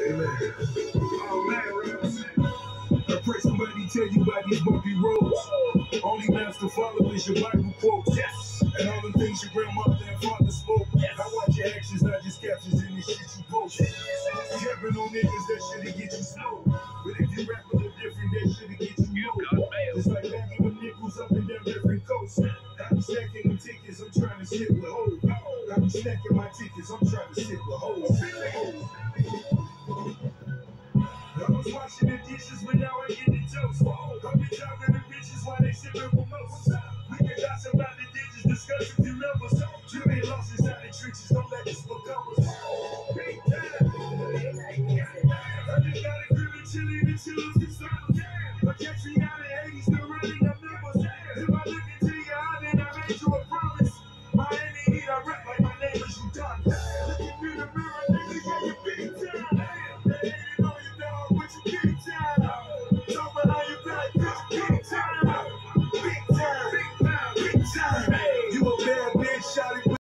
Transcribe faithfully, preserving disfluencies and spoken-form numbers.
Amen. Oh man, I pray somebody tell you about these bumpy roads. Only master follow is your Bible quotes. Yes. And all the things your grandmother and father spoke. Yes. I watch your actions, not just captions in the shit you post. Capping on niggas that should've get you slow. But if you rap a little different, that should've get you low. It's like bagging them nickels up and down different coasts. I be stacking them tickets, I'm trying to sit with hoes. I be stacking my tickets, I'm trying to sit with hoes. I was washing the dishes, but now I get the toast. I be talking to bitches while they sipping mimosas. We can gossip about the digits, discuss a few numbers. Jimmy lost inside the trenches, don't let this become us. Big time.